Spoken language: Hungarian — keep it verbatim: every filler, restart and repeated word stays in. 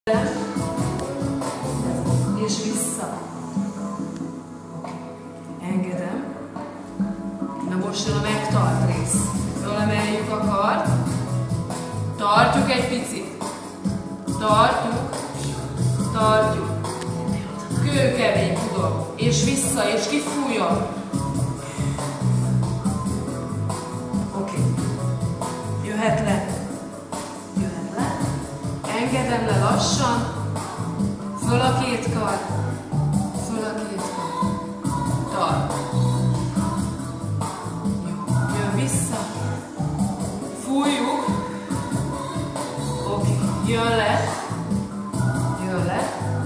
És vissza. Engedem. Na most jön a megtart rész. Fölemeljük a kart. Tartjuk egy picit. Tartjuk. Tartjuk. Kőkemény, tudom. És vissza, és kifújjon. Oké. Okay. Jöhet le. Jöhet le. Engedem le lassan. Föl a két kar. Föl a két kar. Tart. Jó. Jön vissza. Fújjuk. Oké. Okay. Jön le. Jön le.